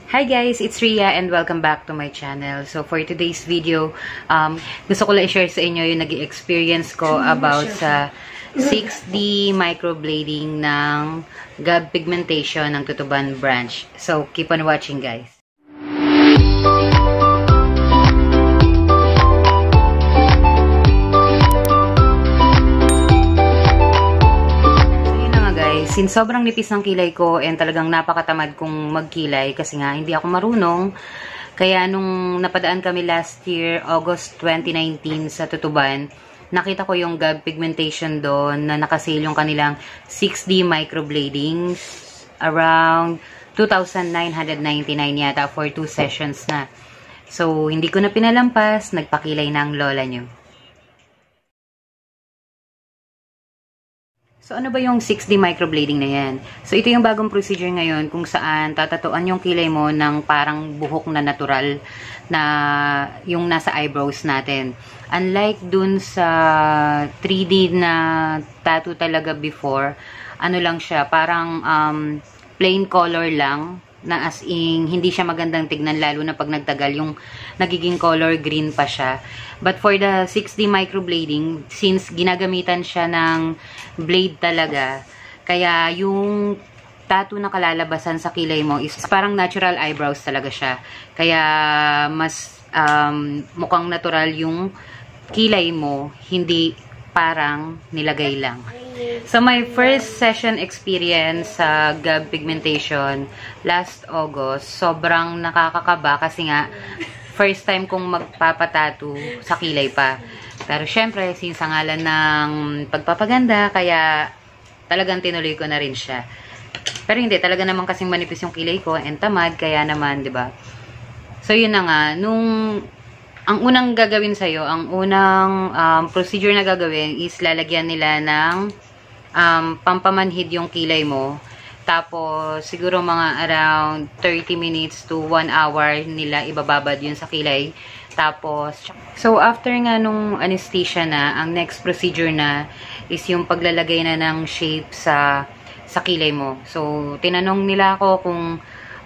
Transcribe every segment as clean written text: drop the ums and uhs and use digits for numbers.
Hi guys, it's Ria and welcome back to my channel. So for today's video, gusto ko lang i-share sa inyo yung nag-experience ko about sa 6D microblading ng GAB pigmentation ng Tutuban branch. So keep on watching guys. Since sobrang nipis ng kilay ko and talagang napakatamad kong magkilay kasi nga hindi ako marunong. Kaya nung napadaan kami last year, August 2019 sa Tutuban, nakita ko yung GAB pigmentation doon na nakasale yung kanilang 6D microblading around 2,999 yata for 2 sessions na. So, hindi ko na pinalampas, nagpakilay ng lola nyo. So, ano ba yung 6D microblading na yan? So, ito yung bagong procedure ngayon kung saan tatatuan yung kilay mo ng parang buhok na natural na yung nasa eyebrows natin. Unlike dun sa 3D na tattoo talaga before, ano lang siya, parang plain color lang na as in, hindi siya magandang tignan lalo na pag nagtagal yung nagiging color green pa siya. But for the 6D microblading, since ginagamitan siya ng blade talaga, kaya yung tattoo na kalalabasan sa kilay mo is parang natural eyebrows talaga siya. Kaya mas mukhang natural yung kilay mo, hindi parang nilagay lang. So, my first session experience sa GAB pigmentation last August, sobrang nakakakaba kasi nga first time kong magpapatattoo sa kilay pa. Pero syempre, since ang ngalan ng pagpapaganda, kaya talagang tinuloy ko na rin siya. Pero hindi, talaga naman kasing manipis yung kilay ko and tamad, kaya naman, 'di ba? So, yun na nga, ang unang gagawin sa'yo, ang unang procedure na gagawin is lalagyan nila ng pampamanhid yung kilay mo. Tapos, siguro mga around 30 minutes to 1 hour nila ibababad yun sa kilay. Tapos, so after nga nung anesthesia na, ang next procedure na is yung paglalagay na ng shape sa kilay mo. So, tinanong nila ako kung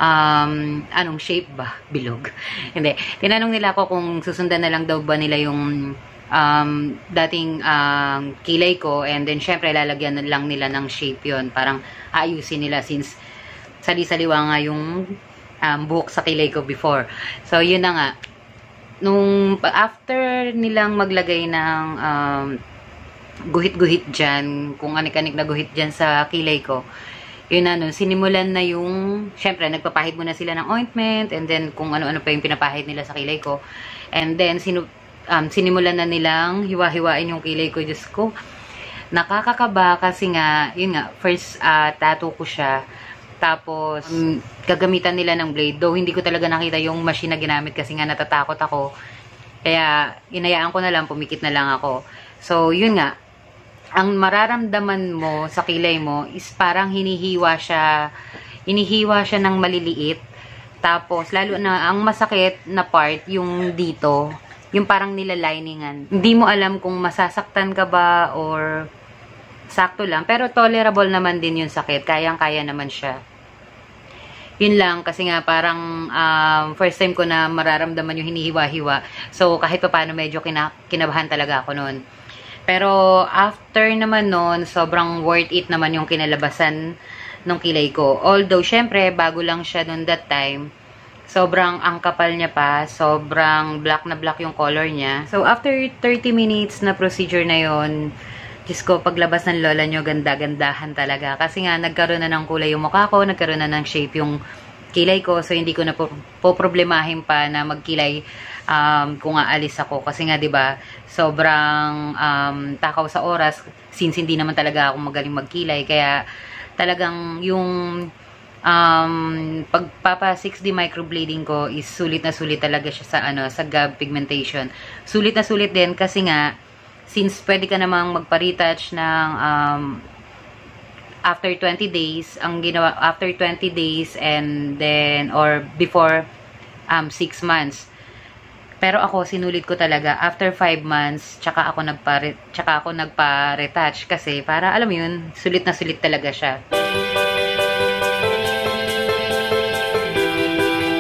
anong shape ba? Bilog. Hindi. Tinanong nila ako kung susundan na lang daw ba nila yung dating kilay ko, and then syempre lalagyan na lang nila ng shape yon, parang ayusin nila since sali-saliwa nga yung buhok sa kilay ko before. So yun na nga, nung after nilang maglagay ng guhit-guhit dyan, kung anik-anik na guhit dyan sa kilay ko, yun na, nun, sinimulan na yung, syempre nagpapahid muna sila ng ointment, and then kung ano-ano pa yung pinapahid nila sa kilay ko, and then sinimulan na nilang hiwa-hiwain yung kilay ko. Diyos ko, nakakakaba kasi nga, yun nga, first tattoo ko siya. Tapos, gagamitan nila ng blade. Though, hindi ko talaga nakita yung machine na ginamit kasi nga natatakot ako. Kaya, inayaan ko na lang, pumikit na lang ako. So, yun nga, ang mararamdaman mo sa kilay mo is parang hinihiwa siya ng maliliit. Tapos, lalo na, ang masakit na part, yung dito, yung parang nilaliningan. Hindi mo alam kung masasaktan ka ba or sakto lang. Pero tolerable naman din yung sakit. Kayang-kaya naman siya. Yun lang. Kasi nga parang first time ko na mararamdaman yung hinihiwa-hiwa. So kahit pa paano medyo kinabahan talaga ako noon. Pero after naman noon, sobrang worth it naman yung kinalabasan ng kilay ko. Although syempre bago lang siya noon that time, sobrang ang kapal niya pa, sobrang black na black yung color niya. So, after 30 minutes na procedure na yon, Diyos ko, paglabas ng lola nyo, ganda-gandahan talaga. Kasi nga, nagkaroon na ng kulay yung mukha ko, nagkaroon na ng shape yung kilay ko. So, hindi ko na poproblemahin pa na magkilay kung aalis ako. Kasi nga, 'di ba, sobrang takaw sa oras since hindi naman talaga ako magaling magkilay. Kaya, talagang yung pagpapa 6D microblading ko is sulit na sulit talaga siya sa GAB pigmentation. Sulit na sulit din kasi nga since pwede ka namang magpa-retouch ng after 20 days, ang ginawa after 20 days and then or before 6 months. Pero ako sinulit ko talaga after 5 months tsaka ako nagpa-retouch kasi para alam mo yun, sulit na sulit talaga siya.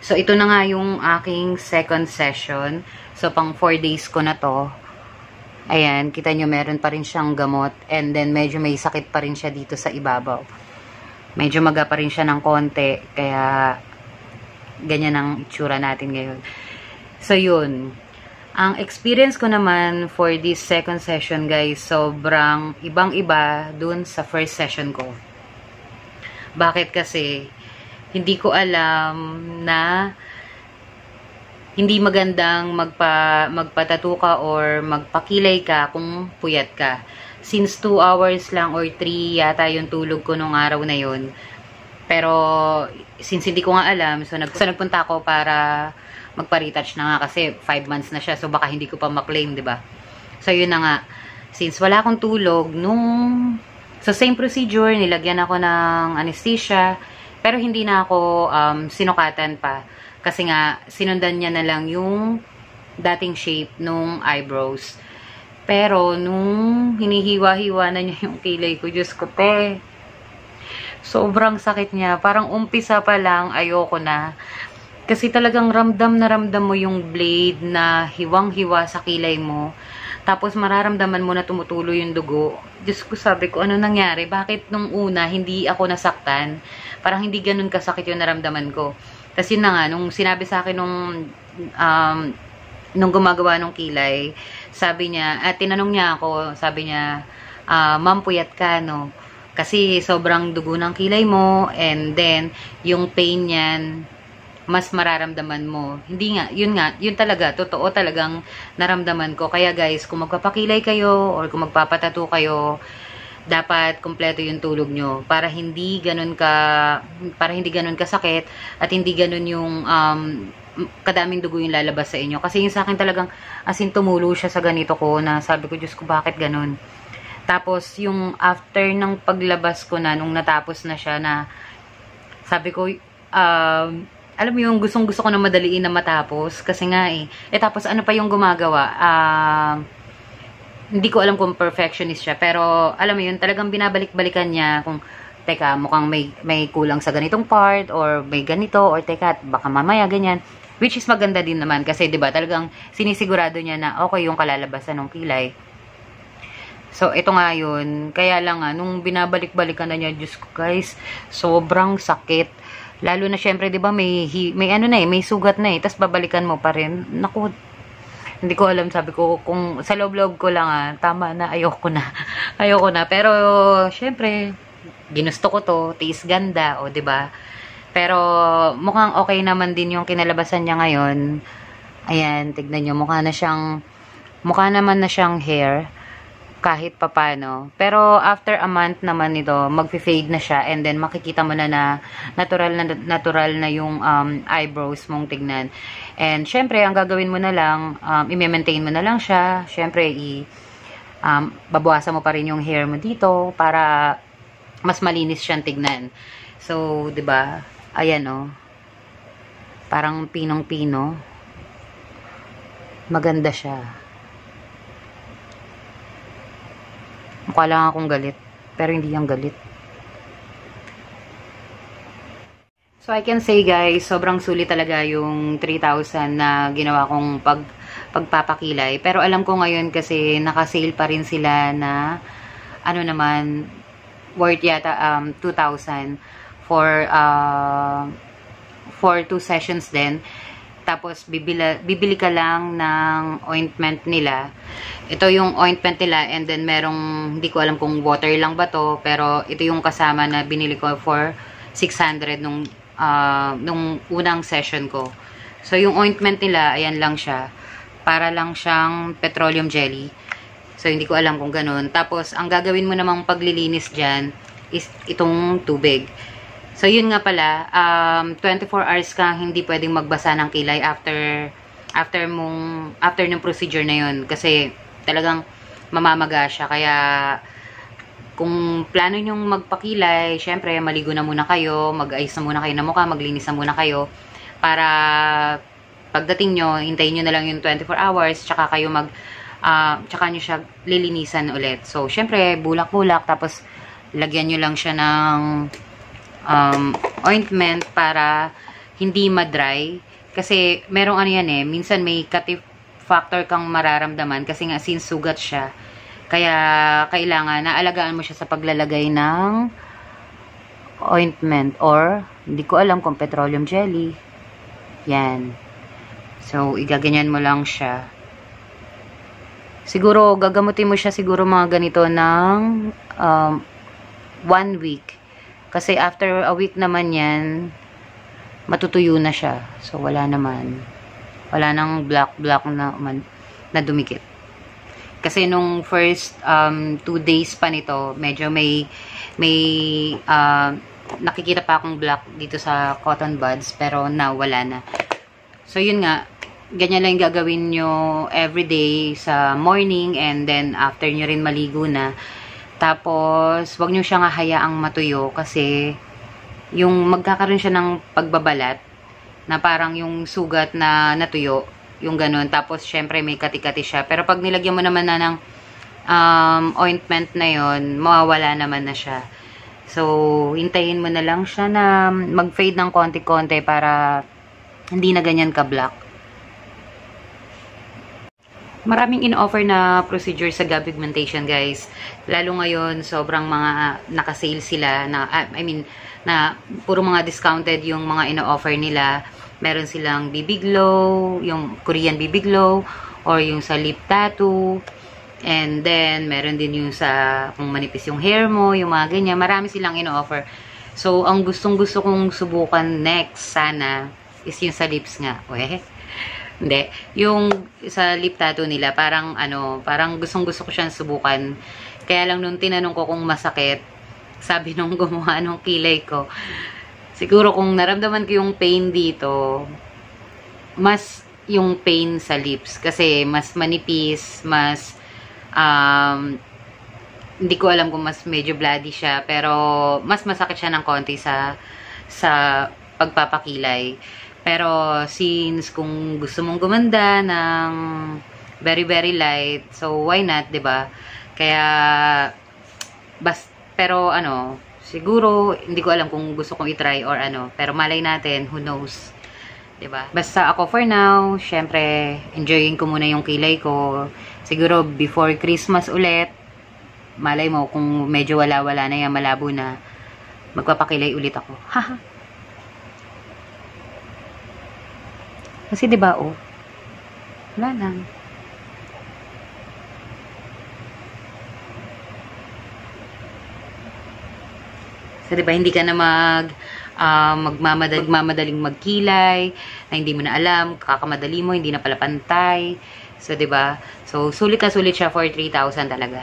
So, ito na nga yung aking second session. So, pang 4 days ko na to. Ayan, kita nyo meron pa rin siyang gamot. And then, medyo may sakit pa rin siya dito sa ibabaw. Medyo maga pa rin siya ng konti. Kaya, ganyan ang itsura natin ngayon. So, yun. Ang experience ko naman for this second session, guys, sobrang ibang-iba dun sa first session ko. Bakit kasi, hindi ko alam na hindi magandang magpatattoo ka or magpakilay ka kung puyat ka. Since 2 hours lang or 3 yata yung tulog ko nung araw na yun. Pero, since hindi ko nga alam, so nagpunta ako para magpa-retouch na nga kasi 5 months na siya. So, baka hindi ko pa maklaim, diba? So, yun na nga. Since wala akong tulog, so, same procedure, nilagyan ako ng anesthesia. Pero hindi na ako sinukatan pa. Kasi nga, sinundan niya na lang yung dating shape nung eyebrows. Pero, nung hinihiwa-hiwa na niya yung kilay ko, Diyos ko, te. Sobrang sakit niya. Parang umpisa pa lang, ayoko na. Kasi talagang ramdam na ramdam mo yung blade na hiwang-hiwa sa kilay mo. Tapos mararamdaman mo na tumutulo yung dugo. Diyos ko, sabi ko, ano nangyari? Bakit nung una, hindi ako nasaktan? Parang hindi ganun kasakit yung naramdaman ko. Tapos yun na nga, nung sinabi sa akin nung gumagawa nung kilay, sabi niya, tinanong niya ako, sabi niya, ma'am, puyat ka, no? Kasi sobrang dugo ng kilay mo, and then, yung pain niyan, mas mararamdaman mo. Hindi nga, yun talaga, totoo talagang naramdaman ko. Kaya guys, kung magpapakilay kayo, or kung magpapatattoo kayo, dapat kompleto yung tulog nyo para hindi ganun kasakit at hindi ganun yung kadaming dugo yung lalabas sa inyo. Kasi yung sa akin talagang as in tumulo siya sa ganito ko na sabi ko, Diyos ko, bakit ganun? Tapos yung after ng paglabas ko na, nung natapos na siya na sabi ko, alam mo yung gustong-gusto ko na madaliin na matapos kasi nga tapos ano pa yung gumagawa? Hindi ko alam kung perfectionist siya, pero alam mo yun, talagang binabalik-balikan niya kung, teka, mukhang may kulang sa ganitong part, or may ganito, or teka, baka mamaya ganyan. Which is maganda din naman, kasi diba, talagang sinisigurado niya na okay yung kalalabasan ng kilay. So, ito nga yun. Kaya lang nung binabalik-balikan na niya, Diyos ko guys, sobrang sakit. Lalo na syempre, diba, may sugat na tapos babalikan mo pa rin. Naku, hindi ko alam, sabi ko, kung sa loob-loob ko lang, tama na, ayoko na. Ayoko na. Pero, syempre, ginusto ko to, tiis ganda, diba? Pero, mukhang okay naman din yung kinalabasan niya ngayon. Ayan, tignan nyo, mukha naman na siyang hair, kahit papano. Pero, after a month naman nito, mag-fade na siya, and then, makikita mo na natural na yung eyebrows mong tignan. And, syempre, ang gagawin mo na lang, i-maintain mo na lang siya. Syempre, babawasan mo pa rin yung hair mo dito para mas malinis siyang tignan. So, diba? Ayan, parang pinong-pino. Maganda siya. Mukha lang akong galit. Pero hindi yung galit. So, I can say guys, sobrang sulit talaga yung 3,000 na ginawa kong pagpapakilay. Pero alam ko ngayon kasi naka-sale pa rin sila na ano naman, worth yata 2,000 for 2 sessions din. Tapos, bibili ka lang ng ointment nila. Ito yung ointment nila, and then merong, hindi ko alam kung water lang ba to, pero ito yung kasama na binili ko for 600 nung unang session ko. So, yung ointment nila, ayan lang siya. Para lang siyang petroleum jelly. So, hindi ko alam kung ganun. Tapos, ang gagawin mo namang paglilinis dyan is itong tubig. So, yun nga pala, 24 hours ka hindi pwedeng magbasa ng kilay after ng procedure na yun. Kasi, talagang mamamaga siya. Kaya, kung plano nyong magpakilay, syempre, maligo na muna kayo, mag-ayos na muna kayo na mukha, maglinis na muna kayo, para pagdating nyo, hintayin nyo na lang yung 24 hours, tsaka kayo tsaka nyo siya lilinisan ulit. So, syempre, bulak-bulak, tapos, lagyan nyo lang siya ng ointment para hindi ma-dry. Kasi merong ano yan minsan may cut factor kang mararamdaman kasi nga since sugat siya. Kaya kailangan naalagaan mo siya sa paglalagay ng ointment or hindi ko alam kung petroleum jelly. Yan. So, igaganyan mo lang siya. Siguro, gagamutin mo siya siguro mga ganito ng 1 week. Kasi after a week naman yan, matutuyo na siya. So, wala naman. Wala nang black na dumikit. Kasi nung first 2 days pa nito, medyo may nakikita pa akong black dito sa cotton buds, pero now wala na. So, yun nga, ganyan lang yung gagawin nyo everyday sa morning and then after nyo rin maligo na. Tapos, wag nyo siyang hayaang matuyo kasi yung magkakaroon siya ng pagbabalat na parang yung sugat na natuyo, yung ganun. Tapos, syempre, may kati-kati siya. Pero pag nilagyan mo naman na ng ointment na yon, mawawala naman na siya. So, hintayin mo na lang siya na mag-fade ng konti-konti para hindi na ganyan ka-black. Maraming in-offer na procedure sa GAB pigmentation, guys. Lalo ngayon, sobrang mga naka-sale sila na, na puro mga discounted yung mga in-offer nila. Meron silang BB Glow, yung Korean BB Glow, or yung sa lip tattoo. And then, meron din yung sa kung manipis yung hair mo, yung mga ganyan. Marami silang in-offer. So, ang gustong-gusto kong subukan next, sana, is yung sa lips nga. Hindi. Yung sa lip tattoo nila, parang parang gustong-gusto ko siyang subukan. Kaya lang nung tinanong ko kung masakit, sabi nung gumawa nung kilay ko, siguro kung naramdaman ko yung pain dito, mas yung pain sa lips. Kasi mas manipis, mas, hindi ko alam kung mas medyo bloody siya, pero mas masakit siya ng konti sa pagpapakilay. Pero since kung gusto mong gumanda ng very very light, so why not, 'di ba? Kaya pero siguro hindi ko alam kung gusto kong i-try or pero malay natin, who knows. 'Di ba? Basta ako for now, syempre enjoying ko muna yung kilay ko. Siguro before Christmas ulit, malay mo kung medyo wala-wala na yan, malabo na, magpapakilay ulit ako. Haha. Kasi 'di ba wala lang. So 'di ba hindi ka na magmamadaling magkilay, na hindi mo na alam, kakamadali mo, hindi na pala pantay. So 'di ba? So sulit na sulit siya for 3,000 talaga.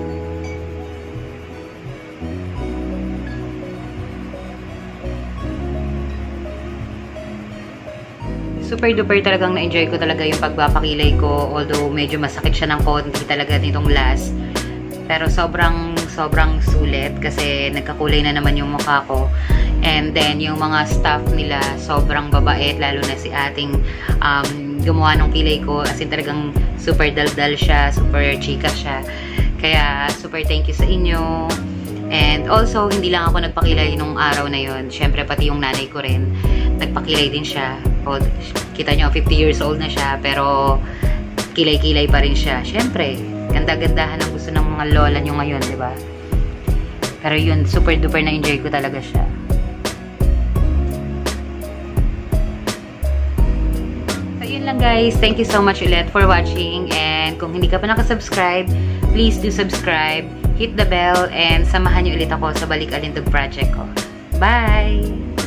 Super duper talagang na-enjoy ko talaga yung pagpapakilay ko, although medyo masakit siya ng konti talaga nitong last. Pero sobrang sulit kasi nagkakulay na naman yung mukha ko. And then yung mga staff nila sobrang babait, lalo na si ating gumawa ng kilay ko, as in talagang super daldal siya, super chika siya. Kaya super thank you sa inyo. And also, hindi lang ako nagpakilay nung araw na yon. Syempre, pati yung nanay ko rin. Nagpakilay din siya. Kita nyo, 50 years old na siya. Pero, kilay-kilay pa rin siya. Syempre, ganda-gandahan ang gusto ng mga lola nyo ngayon, di ba? Pero yun, super duper na-enjoy ko talaga siya. So, yun lang guys. Thank you so much ulit for watching. And kung hindi ka pa nakasubscribe, please do subscribe. Hit the bell and samahan niyo ulit ako sa Balik Alindog project ko. Bye!